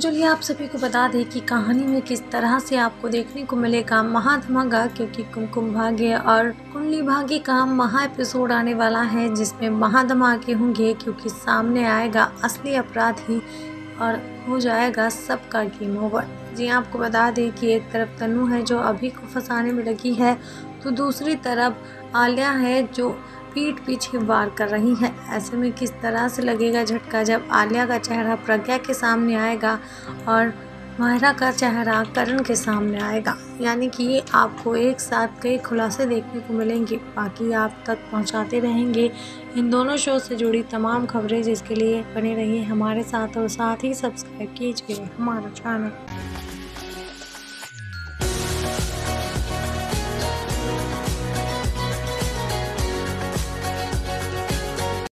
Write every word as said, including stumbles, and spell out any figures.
चलिए आप सभी को बता दें कि कहानी में किस तरह से आपको देखने को मिलेगा महाधमाका, क्योंकि कुमकुम भाग्य और कुंडली भाग्य का महा एपिसोड आने वाला है जिसमें महाधमाके होंगे, क्योंकि सामने आएगा असली अपराधी और हो जाएगा सबका गेम ओवर। जी आपको बता दें कि एक तरफ तन्नू है जो अभी को फंसाने में लगी है, तो दूसरी तरफ आलिया है जो पीठ पीछे वार कर रही है। ऐसे में किस तरह से लगेगा झटका जब आलिया का चेहरा प्रज्ञा के सामने आएगा और माहिरा का चेहरा करण के सामने आएगा। यानी कि आपको एक साथ कई खुलासे देखने को मिलेंगे। बाकी आप तक पहुंचाते रहेंगे इन दोनों शो से जुड़ी तमाम खबरें, जिसके लिए बने रहिए हमारे साथ और साथ ही सब्सक्राइब कीजिए हमारा चैनल।